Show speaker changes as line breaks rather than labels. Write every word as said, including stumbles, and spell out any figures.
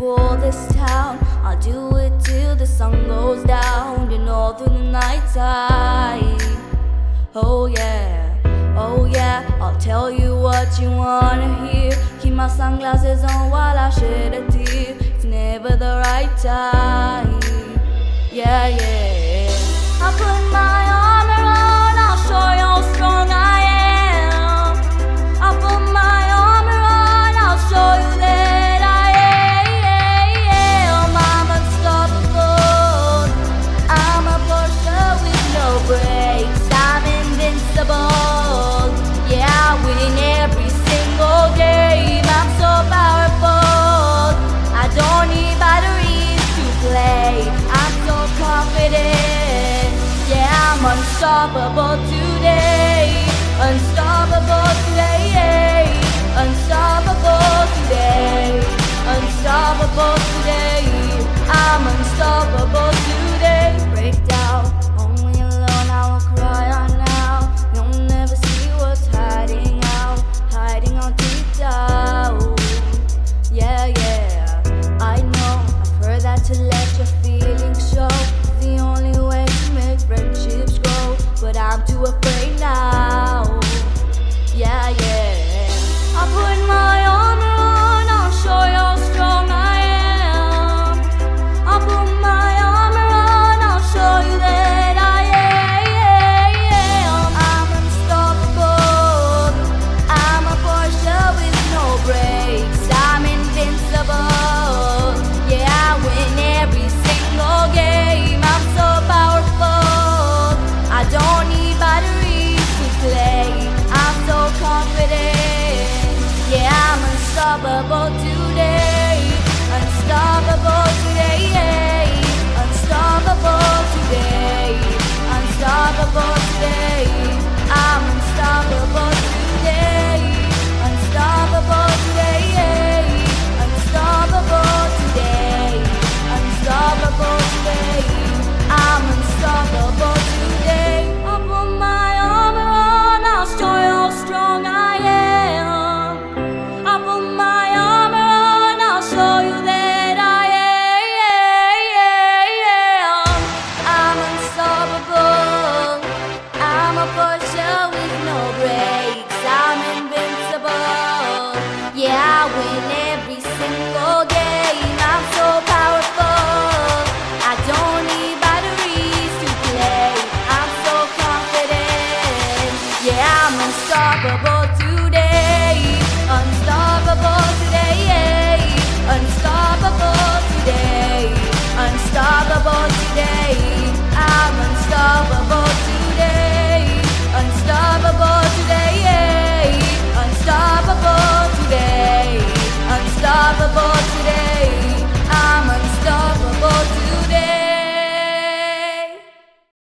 for this town. I'll do it till the sun goes down, you know, through the night time. Oh yeah, oh yeah, I'll tell you what you wanna hear. Keep my sunglasses on while I shed a tear. It's never the right time. Yeah, yeah. I put my armor on, I'll show you how strong I am. I put my armor on, I'll show you that I am. I'm unstoppable. I'm a Porsche with no brakes. I'm invincible. Yeah, I win every single game. I'm so powerful. I don't need batteries to play. I'm so confident. Yeah, I'm unstoppable today. Unstoppable today. Unstoppable today. Unstoppable today. I'm unstoppable today. Break down, only alone I will cry on now. You'll never see what's hiding out, hiding out deep down. Yeah, yeah, I know, I've heard that to let your feelings show is the only way to make friendships grow, but I'm too afraid now. Yeah, yeah, I put my armor on, I'll show you how strong I am. I put my armor on, I'll show you that I am. I'm unstoppable. I'm a Porsche with no brakes. I'm invincible. Yeah, I win every single game. I'm so powerful. I don't need batteries to play. I'm so confident. Yeah, I'm unstoppable today. Unstoppable today. Unstoppable today. Unstoppable today. I'm unstoppable today. Unstoppable today. Unstoppable today. Unstoppable today. I'm unstoppable today. I put my armor on, I'll show you how strong I am. I put my armor on, I'll show you that I am. I'm unstoppable. I'm a Porsche with no brakes. I'm invincible. Yeah, I win every single game. I'm so powerful. I don't need batteries to play. I'm so confident. Yeah, I'm unstoppable today. Unstoppable today. Unstoppable